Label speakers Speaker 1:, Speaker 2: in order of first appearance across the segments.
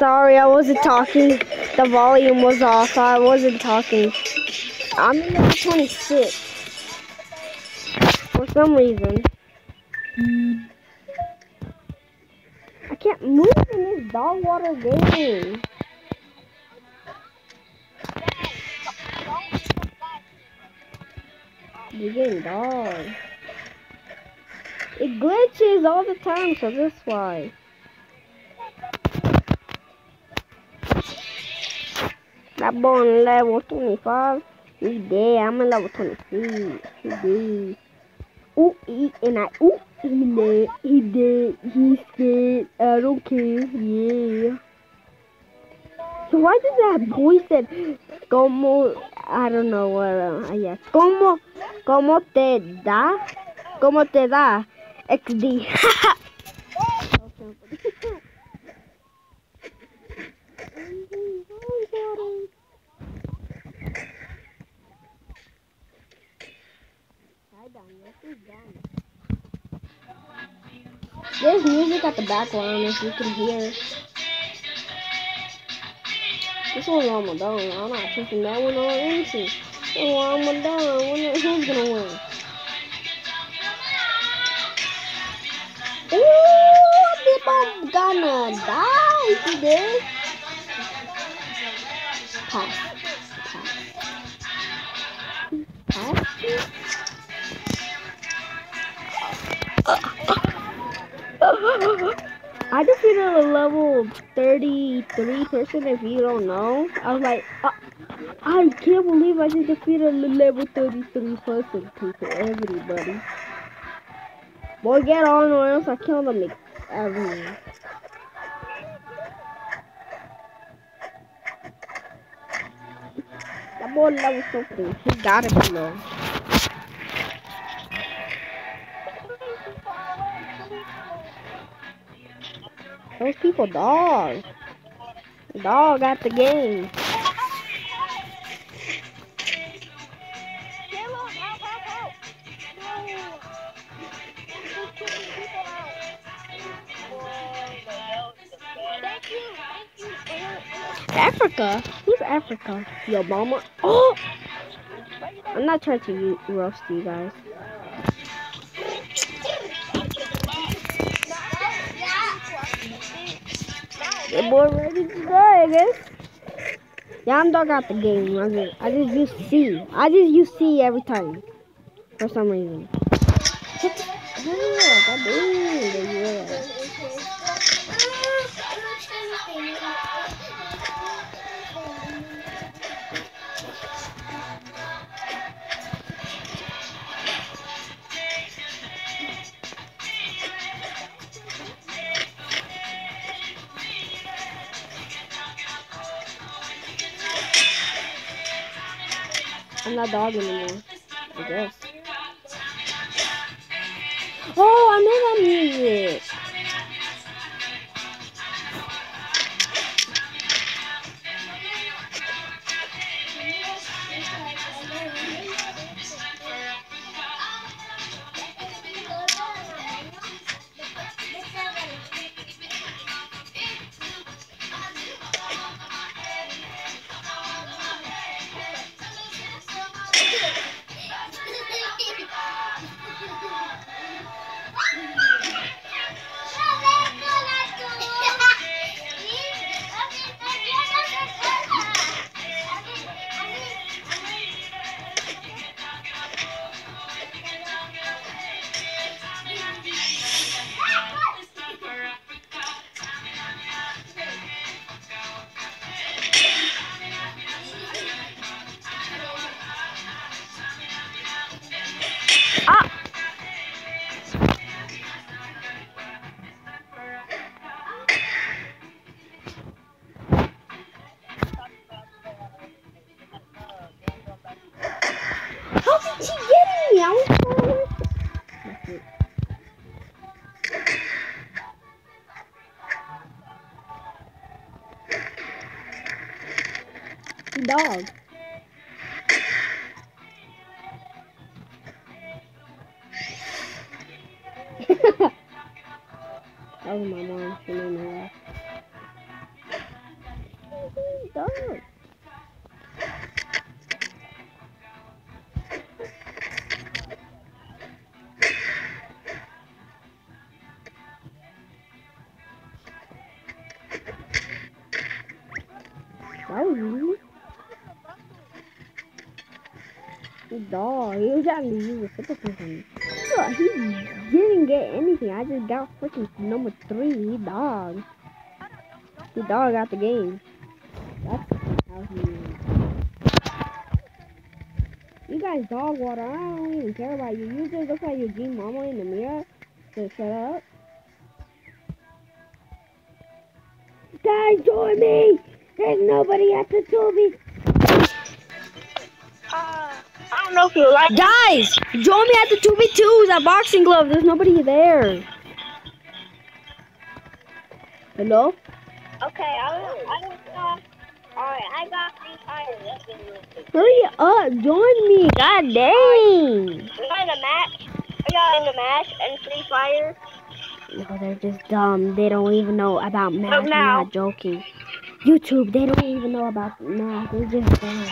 Speaker 1: sorry, I wasn't talking. The volume was off. I wasn't talking. I'm in level 26. For some reason. I can't move in this dog water game. You're getting dog. It glitches all the time, so that's why. That boy on level 25. He dead. I'm in level 23. He dead. Ooh, he dead. He dead. He's scared. I don't care. Yeah. So why does that boy said, como, I don't know what, yeah. Como te da? Como te da? XD. There's music at the background if you can hear. This one's Ramadan. I'm not taking that one on anything. Oh, Ramadan. Who's gonna win? Ooh, people gonna die today. Pass. I defeated a level 33 person. If you don't know, I was like, I can't believe I just defeated a level 33 person. People, everybody. Boy, get on or else I kill them everyone. That boy level something. He gotta be low. Those people dog. Dog at the game. Africa? Who's Africa? Yo, mama. Oh! I'm not trying to roast you guys. The boy ready to die, I guess. Yeah, I'm dog out the game. I just use C. I just use C every time. For some reason. I'm not dog anymore, I guess. Oh, I know that music. How did she get me? I was dog. That was my mom. She made me laugh. up. That was easy. Dog, he was trying to use a super person. Look, he didn't get anything. I just got freaking number 3. He dog. He dog out the game. That's how he is. You guys dog water. I don't even care about you. You just look like your G mama in the mirror. So shut up. Guys, join me! There's nobody at the Toby.
Speaker 2: I don't know if you like.
Speaker 1: Guys, join me at the 2v2s at Boxing Glove. There's nobody there. Hello?
Speaker 2: Okay, alright, I got Free Fire.
Speaker 1: Hurry up, join me. God dang.
Speaker 2: We're in a match. Are y'all in the match and Free Fire?
Speaker 1: No, they're just dumb. They don't even know about math. I'm
Speaker 2: now.
Speaker 1: not joking. YouTube, they don't even know about math. They're just dumb.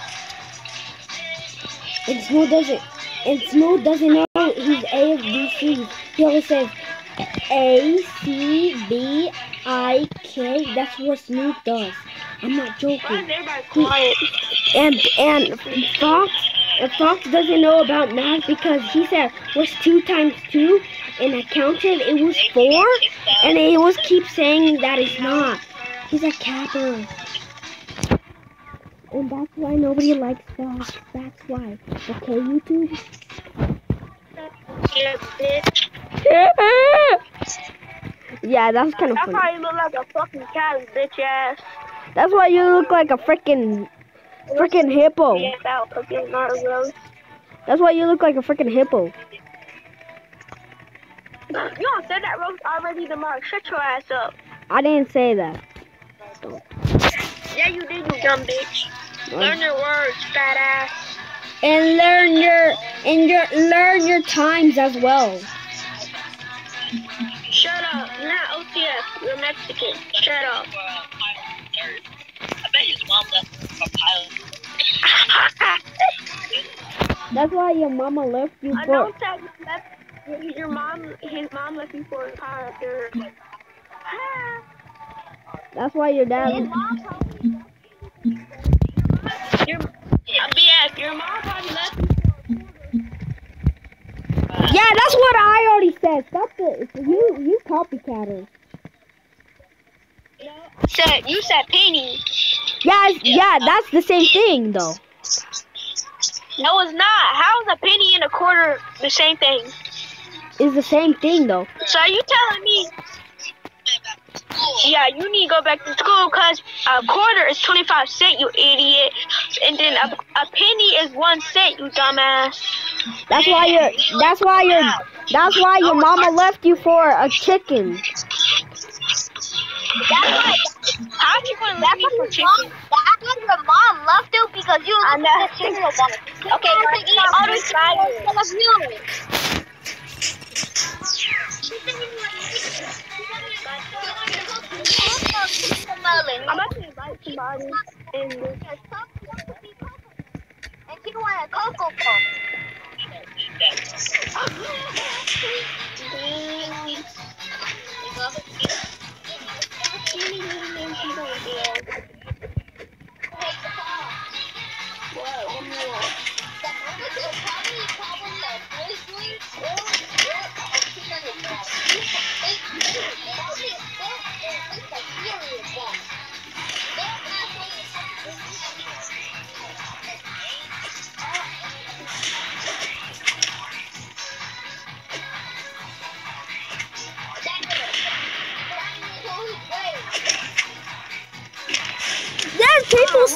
Speaker 1: And Smooth doesn't know he's A of B, C. He always says A, C, B, I, K. That's what Smooth does. I'm not joking.
Speaker 2: Why is everybody quiet?
Speaker 1: And Fox doesn't know about math because he said what's 2 times 2, and I counted it was 4, and he always keeps saying that it's not. He's a capper. And that's why nobody likes Fox. That's why. Okay, YouTube?
Speaker 2: Yeah, bitch.
Speaker 1: Yeah, that's kind of
Speaker 2: That's
Speaker 1: funny.
Speaker 2: why you look like a fucking cat, bitch ass.
Speaker 1: That's why you look like a freaking hippo.
Speaker 2: Yeah, that fucking not gross.
Speaker 1: That's why you look like a freaking hippo.
Speaker 2: You don't said that roast already, DeMar. Shut your ass up.
Speaker 1: I didn't say that.
Speaker 2: Yeah, you did, you dumb bitch. Learn your words, fat ass.
Speaker 1: And learn your times as well.
Speaker 2: Shut up. You're not OTF. You're Mexican. Shut up. I bet his mom left for pilot.
Speaker 1: That's why your mama left you
Speaker 2: I
Speaker 1: for.
Speaker 2: don't tell you left. His mom left you for a pilot.
Speaker 1: That's why your dad.
Speaker 2: BF, your mom probably left you.
Speaker 1: Yeah, that's what I already said. Stop it. You copycatter.
Speaker 2: You said penny.
Speaker 1: Yeah, that's the same thing though.
Speaker 2: No, it's not. How is a penny and a quarter the same thing?
Speaker 1: It's the same thing though.
Speaker 2: So are you telling me? Yeah, you need to go back to school because a quarter is 25 cents, you idiot. And then a penny is 1 cent, you dumbass.
Speaker 1: That's why your mama left you for a chicken.
Speaker 2: That's why. How you gonna leave me for chicken?
Speaker 3: That's what your mom left you because you
Speaker 2: I know.
Speaker 3: chicken was on it.
Speaker 2: Okay,
Speaker 3: to eat all the chicken instead of you.
Speaker 2: I'm about to invite somebody in this.
Speaker 3: And she want a Cocoa Pump.
Speaker 1: People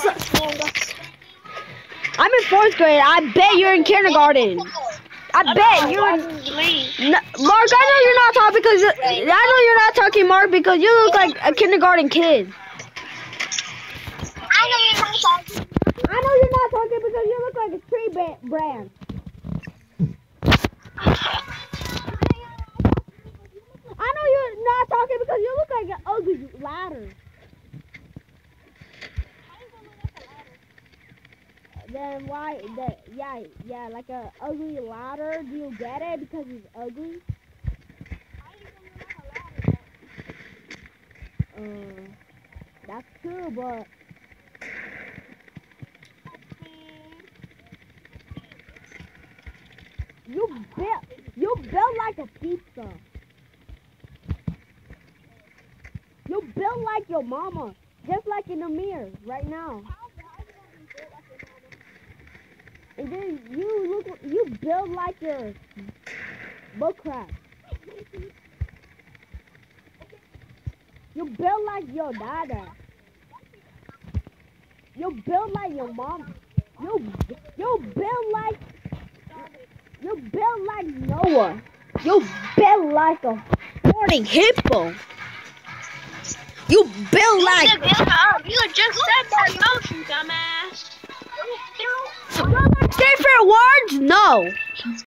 Speaker 1: I'm in 4th grade. I bet you're in kindergarten. I bet you're in... Mark, I know you're not talking because... I know you're not talking, Mark, because you look like a kindergarten kid.
Speaker 3: I know you're not talking.
Speaker 1: I know you're not talking because you look like a tree brand. I know you're not talking because you look like an ugly ladder. then why that? Yeah, like a ugly ladder. Do you get it because he's ugly? That's true, but you built like a pizza. You built like your mama, just like in the mirror right now. And then you build like your bullcrap. You build like your dada. You build like your mom. You build like Noah. You build like a sporting hippo. You build like.
Speaker 2: You just said that motion, dumbass.
Speaker 1: Different words? No.